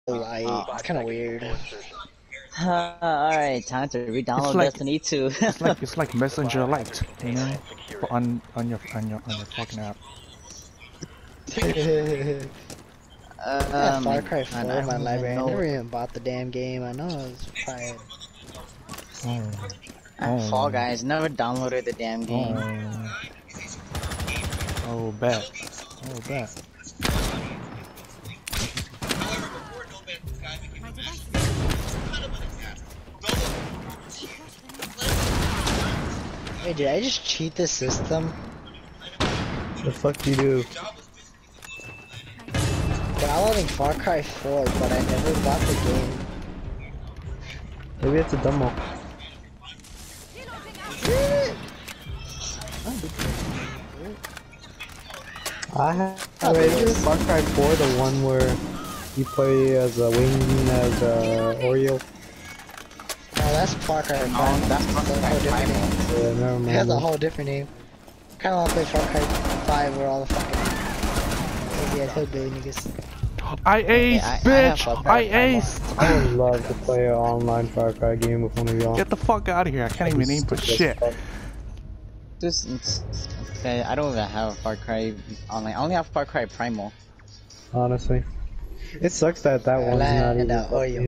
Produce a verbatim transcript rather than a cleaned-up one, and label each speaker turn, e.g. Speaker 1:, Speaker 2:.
Speaker 1: light. Uh, it's kind of weird.
Speaker 2: Uh, Alright, time to re-download
Speaker 3: like,
Speaker 2: Destiny two.
Speaker 3: it's like it's like Messenger Lite, you know, on on your on your on your fucking app.
Speaker 1: uh, I have Far Cry four
Speaker 2: man,
Speaker 1: in my library.
Speaker 2: know.
Speaker 1: I never even bought the damn game. I know it's probably.
Speaker 3: Oh.
Speaker 2: Oh. Fall Guys, never downloaded the damn game.
Speaker 3: Oh, oh bet. Oh bet.
Speaker 1: Wait, did I just cheat the system?
Speaker 4: The fuck do you do?
Speaker 1: Downloading Far Cry four, but I never bought the game.
Speaker 4: Maybe it's a demo. I have oh, wait, is Far Cry four the one where you play as a wing as a Oreo?
Speaker 1: No, that's Far Cry five.
Speaker 2: Oh, that's Far Cry five.
Speaker 4: Yeah, never mind.
Speaker 1: It has a whole different name. Kinda wanna play Far Cry five where all the fucking yeah, hillbilly niggas.
Speaker 3: I aced,
Speaker 2: yeah, I,
Speaker 3: bitch!
Speaker 2: I,
Speaker 3: I aced!
Speaker 4: I would love to play an online Far Cry game with one of y'all.
Speaker 3: Get the fuck out of here! I can't even aim for shit.
Speaker 2: This, okay, I don't even have Far Cry online. I only have Far Cry Primal.
Speaker 4: Honestly, it sucks that that one's not even.